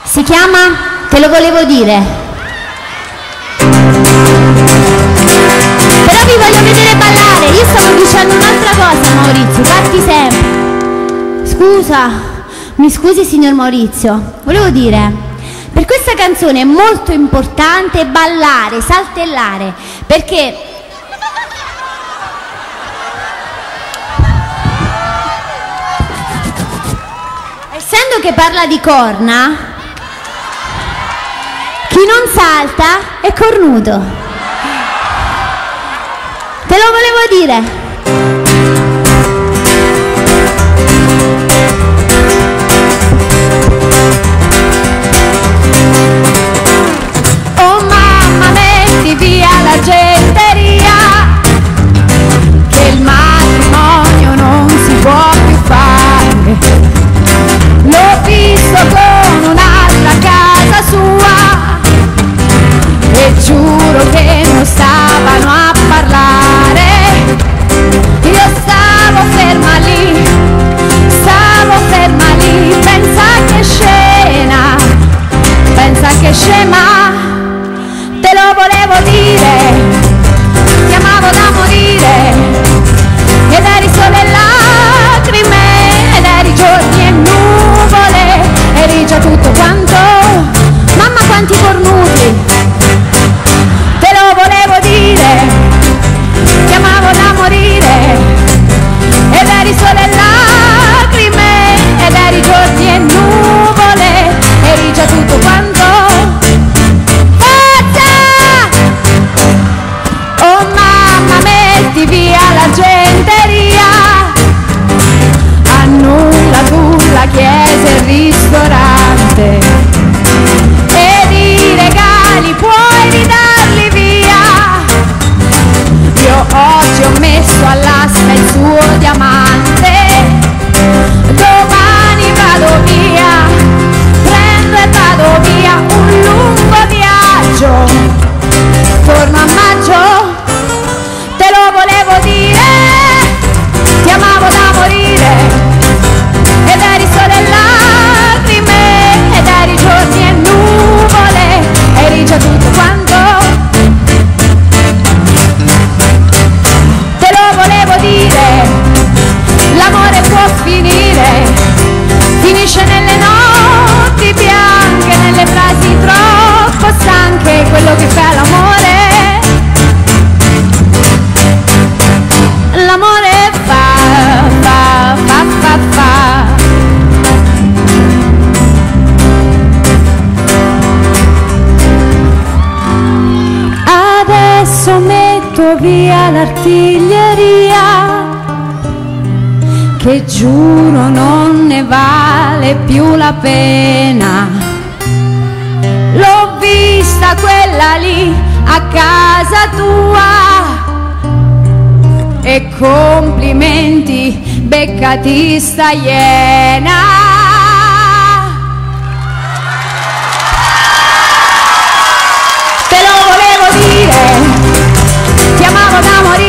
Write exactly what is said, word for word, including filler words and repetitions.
Si chiama Te lo volevo dire. Però vi voglio vedere ballare. Io stavo dicendo un'altra cosa, Maurizio, parti sempre. Scusa, mi scusi signor Maurizio, volevo dire, per questa canzone è molto importante ballare, saltellare, perché essendo che parla di corna, chi non salta è cornuto. Te lo volevo dire. Oh mamma, metti via la genteria, che il matrimonio non si può più fare. L'ho visto con un'altra casa sua e giuro che non stavano a parlare. Io stavo ferma lì, stavo ferma lì, pensa che scena, pensa che scema. Te lo volevo dire, ti amavo da morire, ed eri sole e lacrime, ed eri giorni e nuvole, eri già tutto quanto, mamma quanti cornuti. Te lo volevo dire, ti amavo da morire, ed eri sole e lacrime, ed eri giorni e nuvole, eri già tutto quanto. Oh mamma, metti via la genteria, annulla tu la chiesa e il ristorante, ed i regali puoi ridarli via. Io oggi ho messo all'asta il suo diamante, domani vado via, prendo e vado via, un lungo viaggio, torno a maggio. Te lo volevo dire, ti amavo da morire, ed eri sole e lacrime, ed eri giorni e nuvole, eri già tutto quanto. Te lo volevo dire, l'amore può finire, finisce nelle notti bianche, nelle frasi troppo stanche, quello che fa l'amore. L'amore fa, fa, fa, fa, fa. Adesso metto via l'artiglieria, che giuro non ne vale più la pena. L'ho vista quella lì a casa tua, e complimenti, beccati sta iena. Te lo volevo dire, ti amavo da morire,